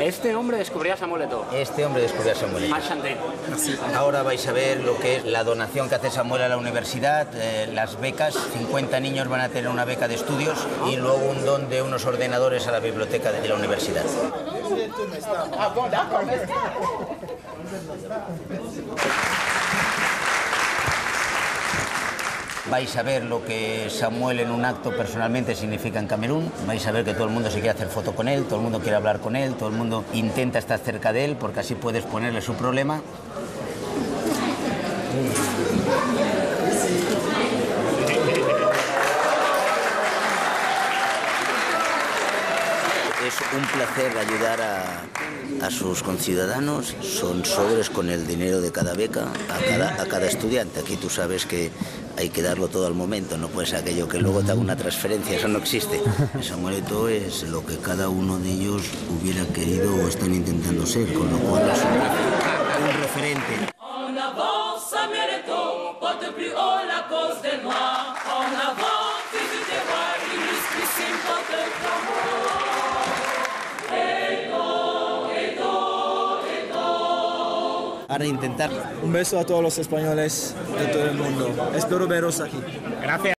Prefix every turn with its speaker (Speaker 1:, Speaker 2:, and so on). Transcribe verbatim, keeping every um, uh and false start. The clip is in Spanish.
Speaker 1: Este hombre descubrió a Samuel Eto'o.
Speaker 2: Este hombre descubrió a Samuel Eto'o.
Speaker 1: Enchanté.
Speaker 2: Ahora vais a ver lo que es la donación que hace Samuel a la universidad, eh, las becas. cincuenta niños van a tener una beca de estudios y luego un don de unos ordenadores a la biblioteca de la universidad. Vais a ver lo que Samuel en un acto personalmente significa en Camerún. Vais a ver que todo el mundo se quiere hacer foto con él, todo el mundo quiere hablar con él, todo el mundo intenta estar cerca de él porque así puedes ponerle su problema. Es un placer ayudar a, a sus conciudadanos. Son sobres con el dinero de cada beca a cada, a cada estudiante. Aquí tú sabes que hay que darlo todo al momento, no puede ser aquello que luego te haga una transferencia, eso no existe. Samuel Eto'o es lo que cada uno de ellos hubiera querido o están intentando ser, con lo cual es un, un referente.
Speaker 3: En avant, Samuel Eto'o, porte plus haut la cause des Noirs. En avant, fils du terroir, illustrissime porte-clameur.
Speaker 2: Ahora intentar.
Speaker 4: Un beso a todos los españoles de todo el mundo. Espero veros aquí.
Speaker 1: Gracias.